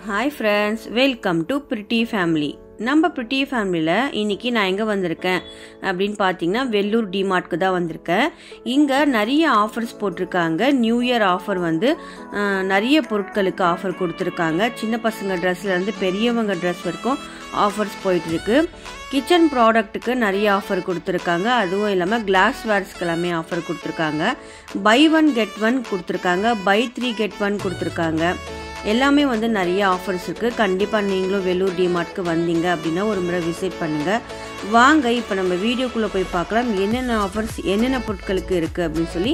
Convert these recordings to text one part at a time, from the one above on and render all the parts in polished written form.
Hi friends, welcome to Pretty Family. நம்ம Pretty Familyல இன்னைக்கு நான் எங்க வந்திருக்கேன் அப்படினு பாத்தீங்கன்னா வெள்ளூர் டிமார்ட்க்கு தான் வந்திருக்கேன். இங்க நிறைய ஆஃபர்ஸ் போட்டிருக்காங்க. நியூ இயர் ஆஃபர் வந்து நிறைய பொருட்களுக்கு ஆஃபர் கொடுத்திருக்காங்க. சின்ன பசங்க Dressல இருந்து பெரியவங்க Dress வரைக்கும் ஆஃபர்ஸ் போயிட்டு இருக்கு. கிச்சன் ப்ராடக்ட்டுக்கு நிறைய ஆஃபர் கொடுத்திருக்காங்க. அதுவும் இல்லாம கிளாஸ் வேர்ஸ்க்கு எல்லாமே ஆஃபர் கொடுத்திருக்காங்க. பை 1 கெட் 1 கொடுத்திருக்காங்க. பை 3 கெட் 1 கொடுத்திருக்காங்க. எல்லாமே வந்து நிறைய ஆஃபர்ஸ் இருக்கு. கண்டிப்பா நீங்களும் வெள்ளூர் டிமார்ட்க்கு வந்தீங்க அப்படின்னா ஒரு முறை விசிட் பண்ணுங்க. வாங்க இப்போ நம்ம வீடியோக்குள்ள போய் பார்க்கலாம் என்னென்ன ஆஃபர்ஸ் என்னென்ன பொருட்களுக்கு இருக்கு அப்படின்னு சொல்லி.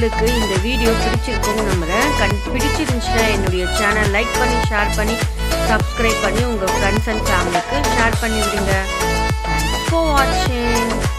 உங்களுக்கு இந்த வீடியோ பிடிச்சிருக்கும்னு நம்புகிறேன். பிடிச்சிருந்துச்சுன்னா என்னுடைய சேனல் லைக் பண்ணி ஷேர் பண்ணி சப்ஸ்கிரைப் பண்ணி உங்கள் ஃப்ரெண்ட்ஸ் அண்ட் ஃபேமிலிக்கு ஷேர் பண்ணி விடுங்க. Thanks for watching.